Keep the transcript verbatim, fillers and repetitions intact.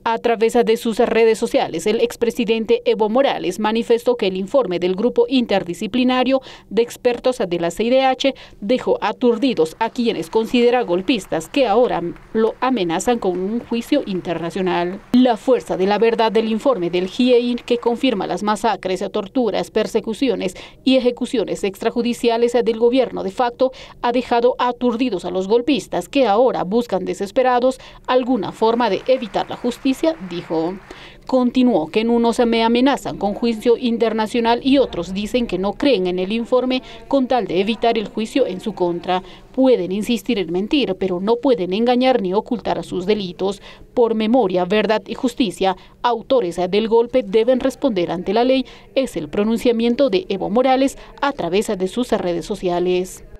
A través de sus redes sociales, el expresidente Evo Morales manifestó que el informe del grupo interdisciplinario de expertos de la C I D H dejó aturdidos a quienes considera golpistas que ahora lo amenazan con un juicio internacional. La fuerza de la verdad del informe del G I E I, que confirma las masacres, torturas, persecuciones y ejecuciones extrajudiciales del gobierno de facto, ha dejado aturdidos a los golpistas que ahora buscan desesperados alguna forma de evitar la justicia, dijo. Continuó que en unos me amenazan con juicio internacional y otros dicen que no creen en el informe con tal de evitar el juicio en su contra. Pueden insistir en mentir, pero no pueden engañar ni ocultar sus delitos. Por memoria, verdad y justicia, autores del golpe deben responder ante la ley, es el pronunciamiento de Evo Morales a través de sus redes sociales.